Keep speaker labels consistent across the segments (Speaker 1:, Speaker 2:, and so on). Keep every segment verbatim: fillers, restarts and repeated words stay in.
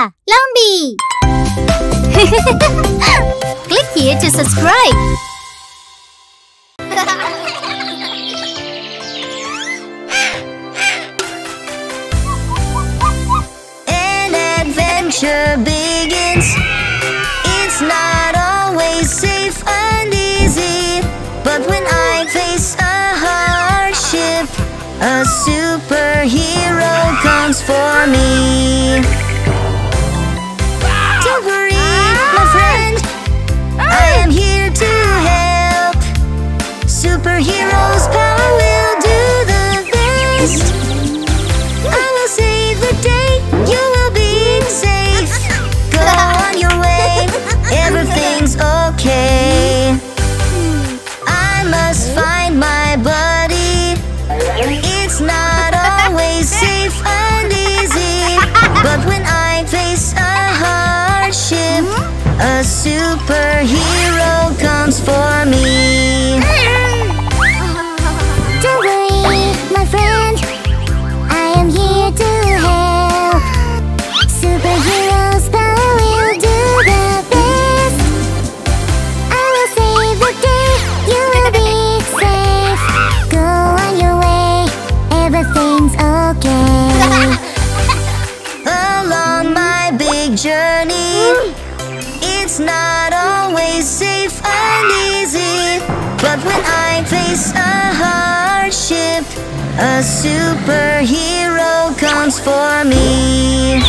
Speaker 1: Lamba Lamby. Click here to subscribe.
Speaker 2: An adventure begins. It's not always safe and easy, but when I face a hardship, a superhero comes for me. Don't worry, my friend, I am here to help. Superheroes' power will do the best. I will save the day, you will be safe. Go on your way, everything's okay. I must find my buddy. It's not always safe and easy, but when I face a hardship, a superhero comes for me.
Speaker 3: Don't worry, my friend, I am here to help. Superheroes' power will do the best. I will save the day, you will be safe. Go on your way, everything's okay.
Speaker 2: Along my big journey, it's not always safe and easy, but when I face a hardship, a superhero comes for me.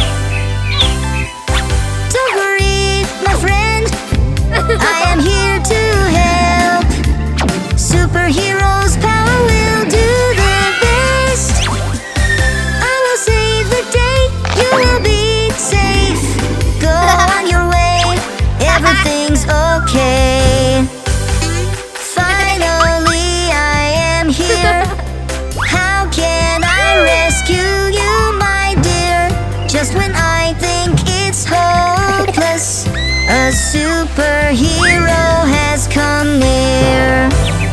Speaker 2: Don't worry, my friend, I am here to help. Superheroes' power will do the best. I will save the day, you will be safe. Go on your way, everything's okay. Finally, I am here. How can I rescue you, my dear? Just when I think it's hopeless, a superhero has come near.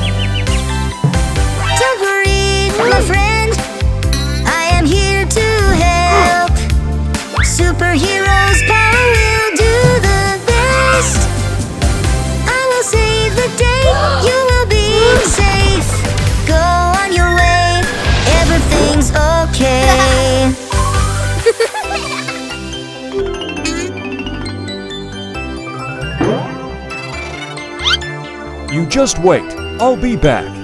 Speaker 2: Don't worry, my friend, I am here to help. Superheroes' power will do the best. I will save the day, you will be safe. Go on your way, everything's okay.
Speaker 4: You just wait. I'll be back.